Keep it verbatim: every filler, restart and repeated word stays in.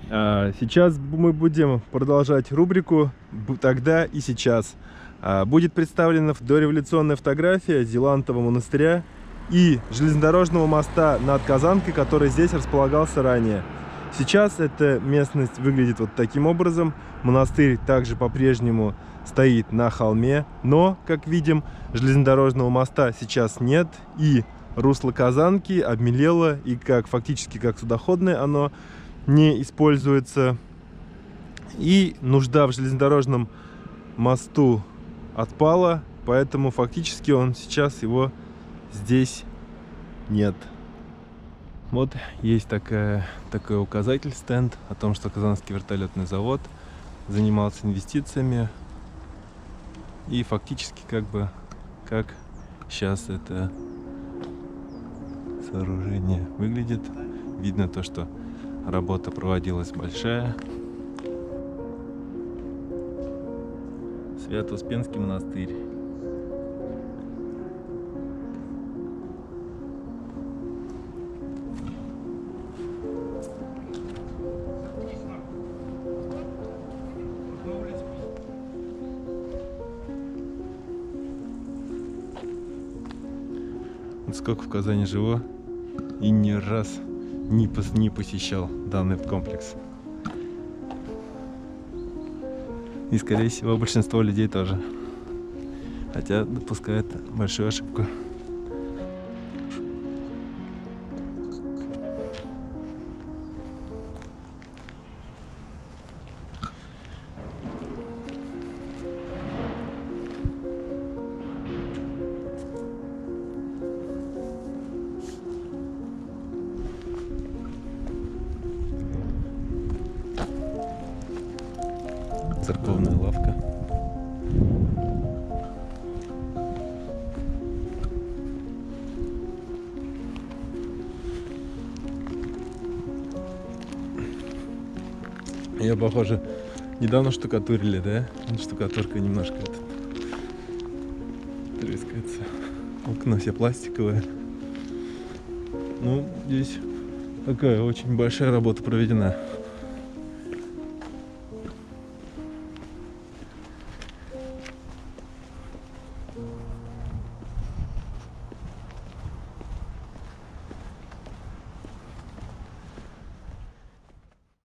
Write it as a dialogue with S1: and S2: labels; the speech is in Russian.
S1: Сейчас мы будем продолжать рубрику «Тогда и сейчас». Будет представлена дореволюционная фотография Зелантова монастыря и железнодорожного моста над Казанкой, который здесь располагался ранее. Сейчас эта местность выглядит вот таким образом. Монастырь также по-прежнему стоит на холме, но, как видим, железнодорожного моста сейчас нет, и русло Казанки обмелело, и как фактически как судоходное оно не используется. И нужда в железнодорожном мосту отпала, поэтому фактически он сейчас его здесь нет. Вот есть такая, такой указатель, стенд о том, что Казанский вертолетный завод занимался инвестициями. И фактически как бы как сейчас это сооружение выглядит. Видно то, что работа проводилась большая. Свято-Успенский монастырь. Вот сколько в Казани живу и ни раз не, пос, не посещал данный комплекс. И, скорее всего, большинство людей тоже. Хотя допускают большую ошибку. Церковная лавка. Ее, похоже, недавно штукатурили, да? Штукатурка немножко это, трескается. Окна все пластиковые. Ну, здесь такая очень большая работа проведена.